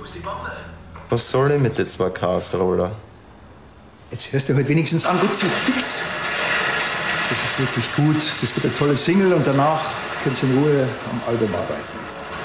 Was soll ich mit den 2 Kasroller? Jetzt hörst du halt wenigstens an, gut, sie fix. Das ist wirklich gut. Das wird eine tolle Single und danach könnt ihr in Ruhe am Album arbeiten.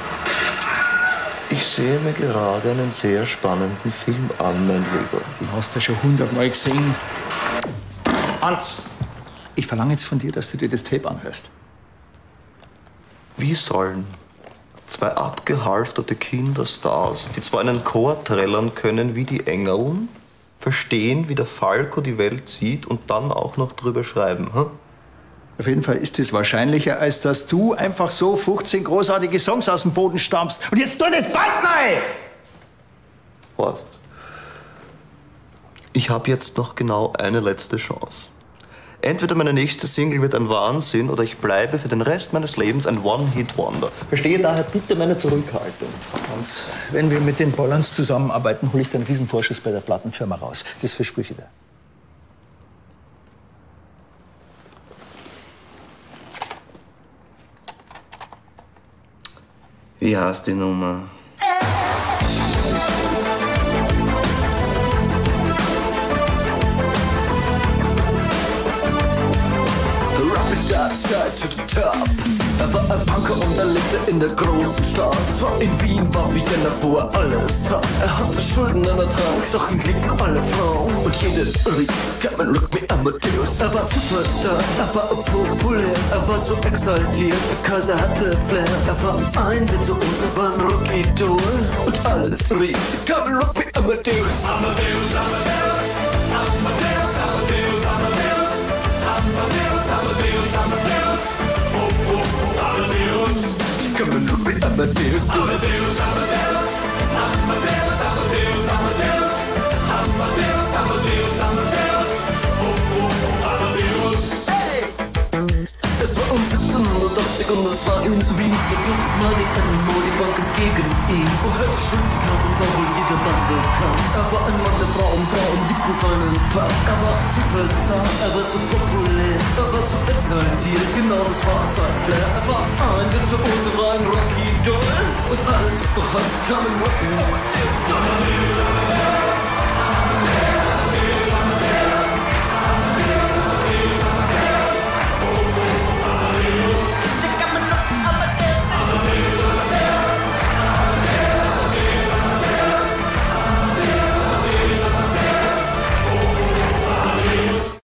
Ich sehe mir gerade einen sehr spannenden Film an, mein Lieber. Den hast du schon 100-mal gesehen. Hans, ich verlange jetzt von dir, dass du dir das Tape anhörst. Wie sollen 2 abgehalfterte Kinderstars, die zwar einen Chor trällern können wie die Engeln, verstehen, wie der Falco die Welt sieht und dann auch noch drüber schreiben? Hm? Auf jeden Fall ist es wahrscheinlicher, als dass du einfach so 15 großartige Songs aus dem Boden stammst. Und jetzt tu das Band rein! Horst, ich habe jetzt noch genau eine letzte Chance. Entweder meine nächste Single wird ein Wahnsinn oder ich bleibe für den Rest meines Lebens ein One-Hit-Wonder. Verstehe daher bitte meine Zurückhaltung. Hans, wenn wir mit den Bollans zusammenarbeiten, hole ich den Riesenvorschuss bei der Plattenfirma raus. Das verspreche ich dir. Wie heißt die Nummer? To the top. Er war ein Punker und er lebte in der großen Stadt. Zwar in Wien war Vienna, wo er alles tat. Er hatte Schulden an der Trank, doch ihn liebten alle Frauen. Und jede rief, come and look me Amadeus. Er war Superstar, er war populär, er war so exaltiert, cause er hatte Flair. Er war ein Virtuose, war ein Rockidol. Und alles rief, come and look me Amadeus. Amadeus, Amadeus, Amadeus, Amadeus, Amadeus, Amadeus, Amadeus, Amadeus. Oh, oh, oh, Amadeus. Come and look me Amadeus. Amadeus, Amadeus, Amadeus, Amadeus, Amadeus, Amadeus, Amadeus, Amadeus. Oh, oh, oh, Amadeus. Hey! Es war um 1780 und es war in Wien. Der Plastic Money Animal, die Banken gegen ihn. Woher die Schulden kamen, war wohl jeder Mann bekannt. Er war ein Mann der Frauen, Frauen liebten seinen Pub. Er war Superstar, er war so populär, er war so exaltiert, genau das war sein Flair. Er war ein Virtuose, war ein Rocky Doll. Und alles auf der Hand kam in Rocken. Amadeus, Amadeus, Amadeus.